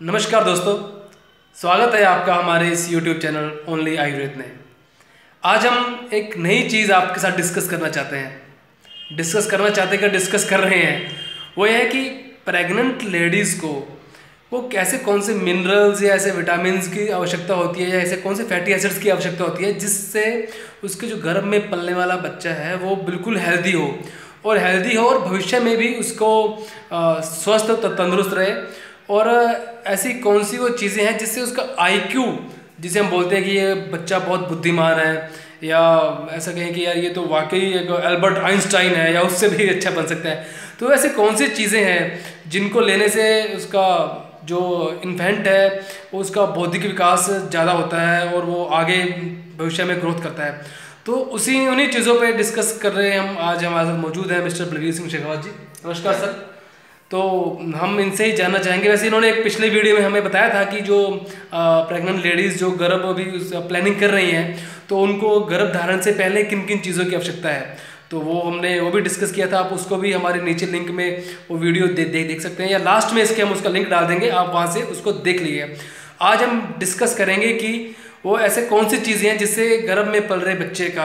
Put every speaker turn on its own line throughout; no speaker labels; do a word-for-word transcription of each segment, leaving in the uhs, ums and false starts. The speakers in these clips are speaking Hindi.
नमस्कार दोस्तों, स्वागत है आपका हमारे इस यूट्यूब चैनल ओनली आयुर्वेद में। आज हम एक नई चीज़ आपके साथ डिस्कस करना चाहते हैं डिस्कस करना चाहते हैं डिस्कस कर रहे हैं वो यह है कि प्रेग्नेंट लेडीज़ को वो कैसे कौन से मिनरल्स या ऐसे विटामिन्स की आवश्यकता होती है या ऐसे कौन से फैटी एसिड्स की आवश्यकता होती है जिससे उसके जो गर्भ में पलने वाला बच्चा है वो बिल्कुल हेल्दी हो और हेल्दी हो और भविष्य में भी उसको स्वस्थ तंदुरुस्त रहे। और ऐसी कौन सी वो चीज़ें हैं जिससे उसका आईक्यू, जिसे हम बोलते हैं कि ये बच्चा बहुत बुद्धिमान है या ऐसा कहें कि यार ये तो वाकई एक एल्बर्ट आइंस्टाइन है या उससे भी अच्छा बन सकता है। तो ऐसे कौन सी चीज़ें हैं जिनको लेने से उसका जो इन्फेंट है वो उसका बौद्धिक विकास ज़्यादा होता है और वो आगे भविष्य में ग्रोथ करता है। तो उसी उन्हीं चीज़ों पे डिस्कस कर रहे हैं हम। आज हमारे साथ मौजूद है मिस्टर बलवीर सिंह शेखावत जी। नमस्कार सर। तो हम इनसे ही जानना चाहेंगे, वैसे इन्होंने एक पिछले वीडियो में हमें बताया था कि जो प्रेग्नेंट लेडीज़ जो गर्भ अभी प्लानिंग कर रही हैं तो उनको गर्भ धारण से पहले किन किन चीज़ों की आवश्यकता है, तो वो हमने वो भी डिस्कस किया था। आप उसको भी हमारे नीचे लिंक में वो वीडियो दे, दे, देख सकते हैं या लास्ट में इसके हम उसका लिंक डाल देंगे, आप वहाँ से उसको देख लीजिए। आज हम डिस्कस करेंगे कि वो ऐसे कौन सी चीज़ें हैं जिससे गर्भ में पल रहे बच्चे का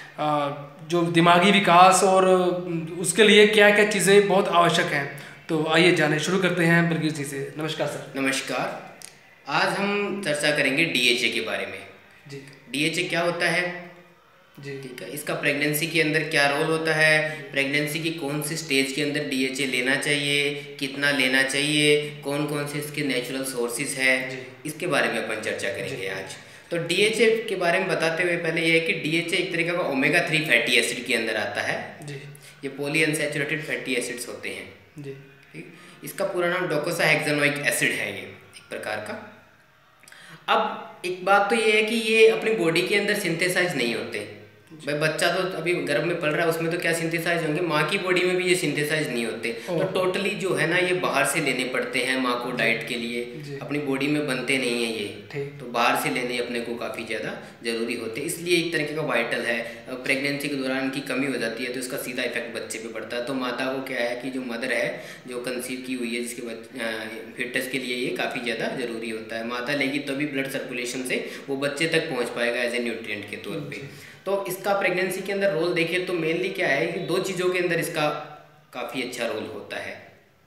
जो दिमागी विकास और उसके लिए क्या क्या चीज़ें बहुत आवश्यक हैं। तो आइए जाने शुरू करते हैं बलवीर जी से। नमस्कार सर।
नमस्कार। आज हम चर्चा करेंगे डीएचए के बारे में।
जी,
डीएचए क्या होता है
जी,
ठीक है, इसका प्रेगनेंसी के अंदर क्या रोल होता है, प्रेगनेंसी की कौन सी स्टेज के अंदर डीएचए लेना चाहिए, कितना लेना चाहिए, कौन कौन से इसके नेचुरल सोर्सेज है, इसके बारे में अपन चर्चा करेंगे आज। तो डीएचए के बारे में बताते हुए पहले यह है कि डीएचए एक तरीके का ओमेगा थ्री फैटी एसिड के अंदर आता है।
जी,
ये पॉली अनसैचुरेटेड फैटी एसिड्स होते हैं।
जी,
ठीक, इसका पूरा नाम डोकोसाहेक्सानोइक एसिड है, ये एक प्रकार का। अब एक बात तो ये है कि ये अपनी बॉडी के अंदर सिंथेसाइज नहीं होते। भाई बच्चा तो अभी गर्भ में पल रहा है, उसमें तो क्या सिंथेसाइज होंगे, माँ की बॉडी में भी ये सिंथेसाइज नहीं होते। तो टोटली जो है ना ये बाहर से लेने पड़ते हैं माँ को डाइट के लिए, अपनी बॉडी में बनते नहीं है ये, तो बाहर से लेने अपने को काफ़ी ज़्यादा ज़रूरी होते हैं। इसलिए एक तरीके का वाइटल है। प्रेगनेंसी के दौरान की कमी हो जाती है तो इसका सीधा इफेक्ट बच्चे पे पड़ता है। तो माता को क्या है कि जो मदर है जो कंसीव की हुई है जिसके फिटनेस के लिए ये काफ़ी ज़्यादा ज़रूरी होता है। माता लेगी तभी ब्लड सर्कुलेशन से वो बच्चे तक पहुँच पाएगा एज ए न्यूट्रिएंट के तौर पर। तो इसका प्रेगनेंसी के अंदर रोल देखिए तो मेनली क्या है कि दो चीज़ों के अंदर इसका काफ़ी अच्छा रोल होता है।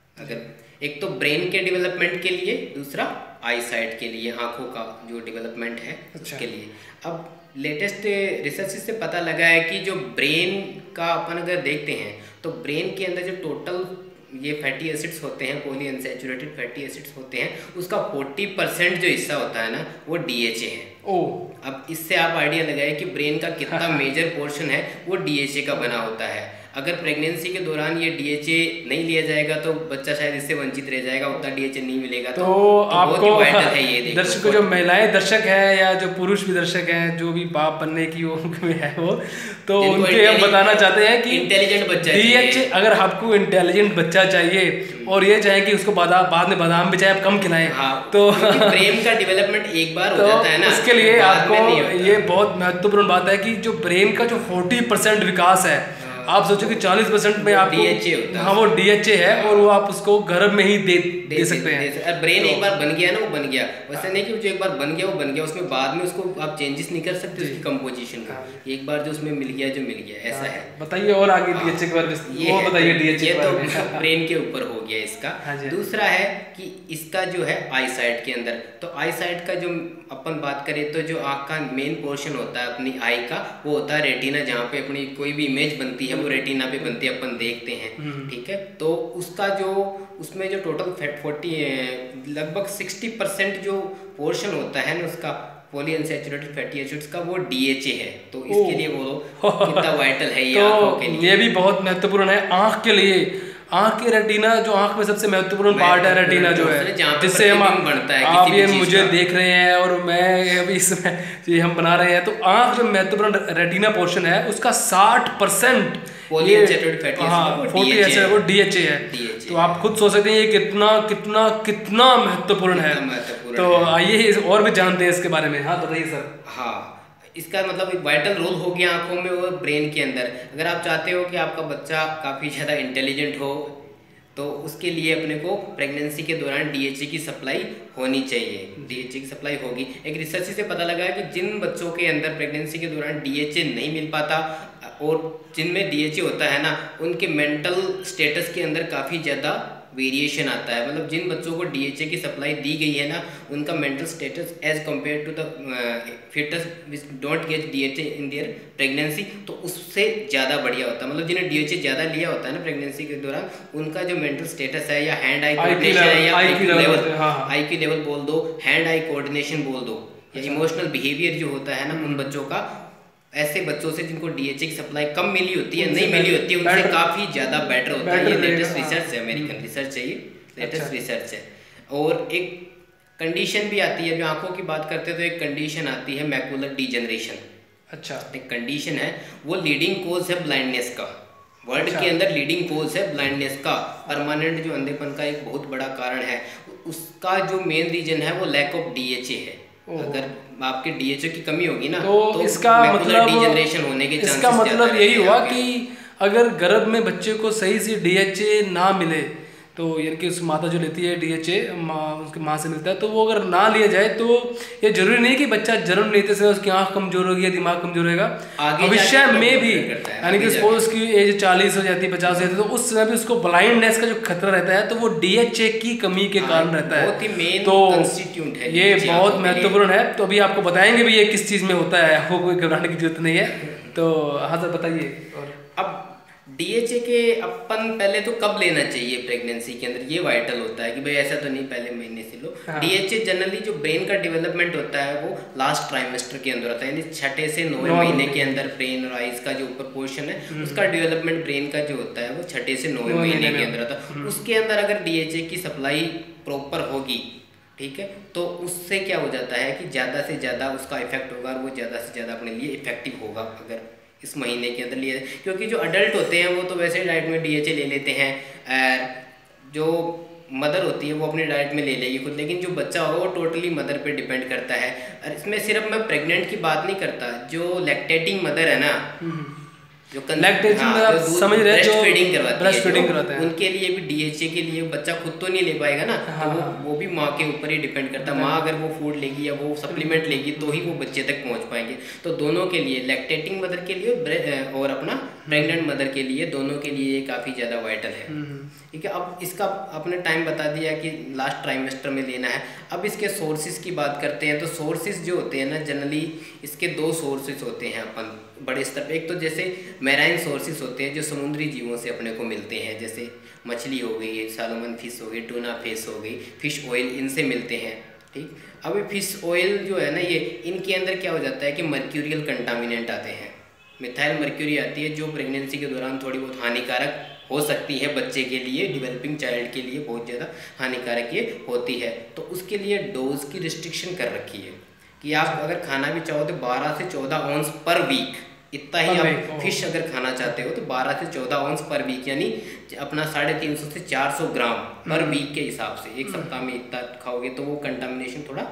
अगर एक तो ब्रेन के डेवलपमेंट के लिए, दूसरा आई साइट के लिए, आँखों का जो डेवलपमेंट है
अच्छा।
उसके लिए। अब लेटेस्ट रिसर्च से पता लगा है कि जो ब्रेन का अपन अगर देखते हैं तो ब्रेन के अंदर जो टोटल ये फैटी एसिड्स होते हैं, पॉली अनसैचुरेटेड फैटी एसिड्स होते हैं, उसका चालीस परसेंट जो हिस्सा होता है ना वो डीएचए है।
ओ
अब इससे आप आइडिया लगाए कि ब्रेन का कितना मेजर पोर्शन है वो डीएचए का बना होता है। अगर प्रेगनेंसी के दौरान ये डीएचए नहीं लिया जाएगा तो बच्चा शायद इससे वंचित रह जाएगा, उतना डीएचए नहीं मिलेगा।
तो,
तो, तो
आपको
है ये
दर्शक जो महिलाएं दर्शक हैं या जो पुरुष भी दर्शक हैं जो भी बाप बनने की वो है वो तो उनके हम बताना चाहते हैं कि
इंटेलिजेंट बच्चा
डीएचए, अगर आपको इंटेलिजेंट बच्चा चाहिए और ये चाहे कि उसको बादाम बाद में बादाम भी चाहे आप कम खिलाएं,
हाँ,
तो
ब्रेन का डेवलपमेंट एक बार हो
तो
जाता है ना,
उसके लिए आपको ये बहुत महत्वपूर्ण बात है कि जो ब्रेन का जो चालीस परसेंट विकास है, आप सोचो कि चालीस परसेंट में आपको
डीएचए होता है।
हाँ वो डीएचए है और वो आप उसको गर्भ में ही दे दे, दे सकते हैं।
ब्रेन तो, एक बार बन गया ना वो बन गया, वैसे नहीं कि जो एक बार बन गया वो बन गया, उसमें बाद में उसको आप चेंजेस नहीं कर सकते उसकी कंपोजिशन का। एक बार जो उसमें मिल गया जो मिल गया ऐसा है।
बताइए और आगे डीएचए के बारे में वो बताइए। डीएचए
तो ब्रेन के ऊपर हो गया इसका। दूसरा है कि इसका जो है आई साइट के अंदर, तो आई साइट का जो अपन बात करें तो जो आँख का मेन पोर्शन होता है अपनी आई का वो होता है रेटिना, जहाँ पे अपनी कोई भी इमेज बनती है वो रेटिना पे बनती है, अपन देखते हैं। ठीक है, तो उसका जो उसमें जो टोटल फोर्टी लगभग सिक्सटी परसेंट जो पोर्शन होता है ना उसका पॉली अनसैचुरेटेड फैटी एसिड्स का वो डीएचए है। तो इसके लिए बोलो कितना वाइटल है ये आँखों के लिए।
ये भी बहुत महत्वपूर्ण है आँख के लिए। आँख की रेटिना जो आँख में सबसे महत्वपूर्ण पार्ट है, रेटिना जो है जिससे हम
बनता है,
आप ये मुझे देख रहे हैं और मैं अभी इसमें ये हम बना रहे हैं, तो आँख जो महत्वपूर्ण रेटिना पोर्शन है उसका साठ percent
poly unsaturated fatty acid
वो डीएचए है। तो आप खुद सोच सकते हैं ये कितना कितना कितना महत्वपूर्ण है। तो आइए और भी जानते हैं इसके बारे में। हाँ बताइए सर।
हाँ, इसका मतलब एक वाइटल रोल हो गया आंखों में और ब्रेन के अंदर। अगर आप चाहते हो कि आपका बच्चा काफ़ी ज़्यादा इंटेलिजेंट हो तो उसके लिए अपने को प्रेगनेंसी के दौरान डीएचए की सप्लाई होनी चाहिए। डीएचए की सप्लाई होगी। एक रिसर्च से पता लगा है कि जिन बच्चों के अंदर प्रेगनेंसी के दौरान डीएचए नहीं मिल पाता और जिनमें डीएचए होता है ना, उनके मेंटल स्टेटस के अंदर काफ़ी ज़्यादा वेरिएशन आता है। मतलब जिन बच्चों को डीएचए की सप्लाई दी गई है ना, उनका mental status as compare to the fetus which don't get DHA in their pregnancy, तो उससे ज़्यादा बढ़िया होता है। मतलब जिन्हें डीएचए ज़्यादा लिया होता है ना प्रेगनेंसी के दौरान, उनका जो मेंटल स्टेटस है या हैंड आई कोऑर्डिनेशन है या आईक्यू लेवल आईक्यू लेवल बोल दो, हैंड आई कोऑर्डिनेशन बोल दो, या इमोशनल बिहेवियर जो होता है ना उन बच्चों का, ऐसे बच्चों से जिनको डीएचए की सप्लाई कम मिली होती है, नहीं मिली होती है, उनसे काफ़ी ज़्यादा बेटर होता है। ये लेटेस्ट रिसर्च है, अमेरिकन रिसर्च है, ये लेटेस्ट रिसर्च है। और एक कंडीशन भी आती है, जो आंखों की बात करते हैं तो एक कंडीशन आती है मैकुलर डीजनरेशन।
अच्छा,
एक कंडीशन है, वो लीडिंग कोज है ब्लाइंडनेस का। वर्ल्ड अच्छा। के अंदर लीडिंग कोज है ब्लाइंडनेस का, परमानेंट जो अंधेपन का एक बहुत बड़ा कारण है। उसका जो मेन रीजन है वो लैक ऑफ डीएचए है। अगर आपके डीएचए की कमी होगी ना,
तो, तो इसका मतलब
डीजनरेशन होने के
इसका मतलब यही हुआ कि अगर गर्भ में बच्चे को सही से डीएचए ना मिले, तो यानी कि उस माता जो लेती है डीएचए माँ, उसकी माँ से मिलता है, तो वो अगर ना लिया जाए तो ये जरूरी नहीं कि बच्चा जन्म लेते से उसकी आँख कमजोर होगी या दिमाग कमजोर होगा, भविष्य में भी, यानी कि सपोज उसकी एज चालीस हो जाती है, पचास हो जाती है, तो उस समय भी उसको ब्लाइंडनेस का जो खतरा रहता है, तो वो डीएचए की कमी के कारण रहता है। तो ये बहुत महत्वपूर्ण है। तो अभी आपको बताएंगे भी ये किस चीज़ में होता है, आपको कोई घबराने की जरूरत नहीं है। तो हाँ सर बताइए। और
अब डीएचए के अपन पहले तो कब लेना चाहिए प्रेगनेंसी के अंदर, ये वाइटल होता है कि भाई ऐसा तो नहीं पहले महीने से लो। हाँ। डीएचए जनरली जो ब्रेन का डेवलपमेंट होता है वो लास्ट ट्राइमेस्टर के अंदर होता है, यानी छठे से नौवें महीने के अंदर ब्रेन और आइज का जो ऊपर पोर्शन है उसका डेवलपमेंट ब्रेन का जो होता है वो छठे से नौवें महीने के अंदर होता है। उसके अंदर अगर डीएचए की सप्लाई प्रॉपर होगी, ठीक है, तो उससे क्या हो जाता है कि ज़्यादा से ज़्यादा उसका इफेक्ट होगा और वो ज़्यादा से ज़्यादा अपने लिए इफेक्टिव होगा अगर इस महीने के अंदर लिए। क्योंकि जो अडल्ट होते हैं वो तो वैसे डाइट में डीएचए ले लेते हैं, और जो मदर होती है वो अपनी डाइट में ले लेगी खुद, लेकिन जो बच्चा होगा वो टोटली मदर पे डिपेंड करता है। और इसमें सिर्फ मैं प्रेग्नेंट की बात नहीं करता, जो लैक्टेटिंग मदर है ना, जो
लैक्टेशन में आप समझ रहे हैं, जो
फीडिंग करवाती
ब्रेस्ट फीडिंग करवाते हैं,
उनके लिए भी डीएचए के लिए बच्चा खुद तो नहीं ले पाएगा ना। हाँ, तो वो वो भी माँ के ऊपर ही डिपेंड करता है। माँ अगर वो फूड लेगी या वो सप्लीमेंट लेगी तो ही वो बच्चे तक पहुँच पाएंगे। तो दोनों के लिए, लैक्टेटिंग मदर के लिए और अपना प्रेग्नेंट मदर के लिए, दोनों के लिए ये काफ़ी ज़्यादा वाइटल है। ठीक है, अब इसका आपने टाइम बता दिया कि लास्ट ट्राइमेस्टर में लेना है। अब इसके सोर्सेज की बात करते हैं। तो सोर्सेज जो होते हैं ना, जनरली इसके दो सोर्सेज होते हैं अपन बड़े स्तर पे। एक तो जैसे मैराइन सोर्सेज होते हैं जो समुद्री जीवों से अपने को मिलते हैं, जैसे मछली हो गई, सालोमन फिश हो गई, टूना फिश हो गई, फिश ऑयल, इनसे मिलते हैं। ठीक, अब ये फिश ऑयल जो है ना, ये इनके अंदर क्या हो जाता है कि मर्क्यूरियल कंटामिनेंट आते हैं, मिथाइल मर्क्यूरी आती है, जो प्रेगनेंसी के दौरान थोड़ी बहुत हानिकारक हो सकती है बच्चे के लिए, डेवलपिंग चाइल्ड के लिए बहुत ज़्यादा हानिकारक ये होती है। तो उसके लिए डोज की रिस्ट्रिक्शन कर रखी है कि आप अगर खाना भी चाहो तो बारह से चौदह ऑन्स पर वीक, इतना ही आप फिश अगर खाना चाहते हो तो बारह से चौदह ऑन्स पर वीक, यानी अपना साढ़े तीन सौ से चार सौ ग्राम पर वीक के हिसाब से एक सप्ताह में इतना खाओगे तो वो कंटामिनेशन थोड़ा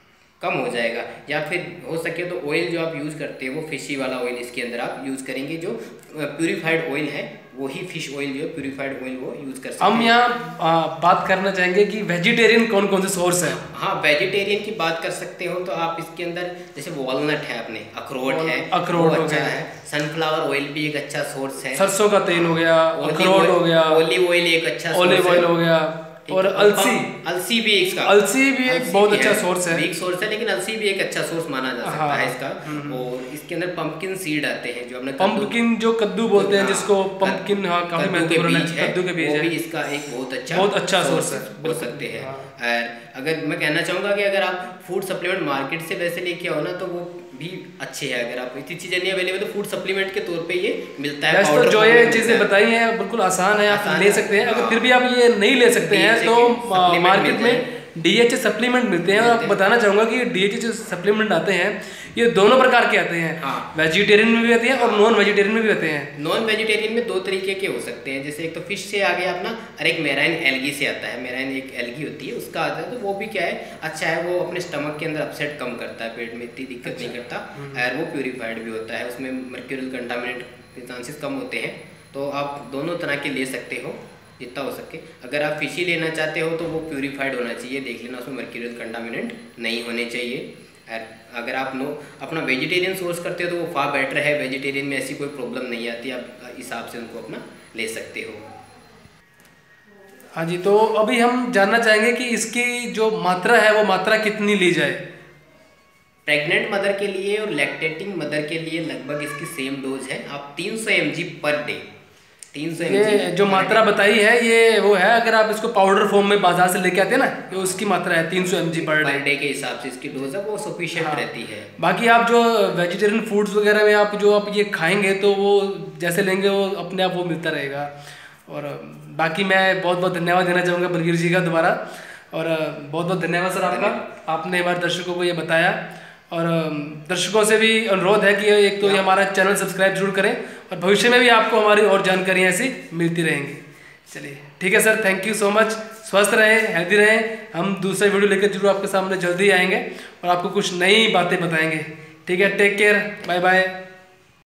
कम हो जाएगा। या फिर हो सके तो ऑयल जो आप यूज़ करते हैं वो फिशी वाला ऑयल इसके अंदर आप यूज़ करेंगे, जो प्यूरिफाइड ऑयल है वही फिश ऑयल जो है प्यूरिफाइड ऑयल वो यूज़ कर सकते हैं।
हम यहाँ बात करना चाहेंगे कि वेजिटेरियन कौन कौन से सोर्स हैं।
हाँ, वेजिटेरियन की बात कर सकते हो तो आप इसके अंदर जैसे वॉलनट है, अपने अखरोट है,
अखरोट
अच्छा है, सनफ्लावर ऑयल भी एक अच्छा सोर्स है,
सरसों का तेल हो गया, अखरोट हो गया,
ओलिव ऑयल एक अच्छा
ओलिव ऑयल हो गया, और अलसी
अलसी भी इसका
अलसी भी एक बहुत अच्छा सोर्स है,
एक सोर्स है, लेकिन अलसी भी एक अच्छा सोर्स माना जा सकता है इसका। और इसके अंदर पंपकिन सीड आते हैं, जो अपने
पंपकिन जो कद्दू बोलते हैं, जिसको पंपकिन, हाँ काफी महत्वपूर्ण है, कद्दू के बीज है,
वो भी इसका एक बहुत अच्छा
बहुत अच्छा सोर्स है,
बोल सकते हैं। और अगर मैं कहना चाहूँगा कि अगर आप फूड सप्लीमेंट मार्केट से वैसे लेके आओ ना तो वो भी अच्छे हैं। अगर आप इतनी चीज़ें नहीं अवेलेबल तो फूड सप्लीमेंट के तौर पे ये मिलता है।
तो जो ये चीज़ें बताई हैं बिल्कुल आसान है, आप ले सकते हैं। अगर फिर भी आप ये नहीं ले सकते हैं तो मार्केट में डीएचए सप्लीमेंट मिलते हैं। और आपको बताना चाहूँगा कि डीएचए जो सप्लीमेंट आते हैं ये दोनों प्रकार के आते हैं, हाँ। वेजिटेरियन में भी आते हैं और नॉन वेजिटेरियन में भी आते हैं।
नॉन वेजिटेरियन में दो तरीके के हो सकते हैं, जैसे एक तो फिश से आ गया अपना, और एक मेराइन एल्गी से आता है। मेराइन एक एल्गी होती है उसका आता है, तो वो भी क्या है अच्छा है, वो अपने स्टमक के अंदर अपसेट कम करता है, पेट में इतनी दिक्कत अच्छा। नहीं करता, और वो प्यूरिफाइड भी होता है, उसमें मर्क्यूरियल कंटामिनेंट के चांसेस कम होते हैं। तो आप दोनों तरह के ले सकते हो। जितना हो सके। अगर आप फिशी लेना चाहते हो तो वो प्यूरीफाइड होना चाहिए, देख लेना उसमें मर्क्यूरियल कंटामिनेंट नहीं होने चाहिए। अगर आप नो अपना वेजिटेरियन सोर्स करते हो तो वो फार बेटर है, वेजिटेरियन में ऐसी कोई प्रॉब्लम नहीं आती, आप हिसाब से उनको अपना ले सकते हो।
हाँ जी, तो अभी हम जानना चाहेंगे कि इसकी जो मात्रा है वो मात्रा कितनी ली जाए।
प्रेग्नेंट मदर के लिए और लैक्टेटिंग मदर के लिए लगभग इसकी सेम डोज है, आप तीन सौ एम जी पर डे, तीन सौ
ये जो मात्रा बताई है ये वो है, अगर आप इसको पाउडर फॉर्म में बाजार से लेके आते हैं ना, ये उसकी मात्रा है तीन सौ M G per day
day के हिसाब से इसकी डोज है वो सफिशिएंट
हाँ।
रहती है।
बाकी आप जो वेजिटेरियन फूड्स वगैरह में आप जो आप ये खाएंगे तो वो जैसे लेंगे वो अपने आप वो मिलता रहेगा। और बाकी मैं बहुत बहुत धन्यवाद देना चाहूँगा बलबीर जी का दोबारा, और बहुत बहुत धन्यवाद सर आपका, आपने हमारे दर्शकों को ये बताया। और दर्शकों से भी अनुरोध है कि एक तो ये हमारा चैनल सब्सक्राइब जरूर करें, और भविष्य में भी आपको हमारी और जानकारियाँ ऐसी मिलती रहेंगी। चलिए ठीक है sir, thank you so much, स्वस्थ रहें, हेल्दी रहें। हम दूसरे वीडियो लेकर जरूर आपके सामने जल्दी आएंगे और आपको कुछ नई बातें बताएंगे। ठीक है, टेक केयर, बाय बाय।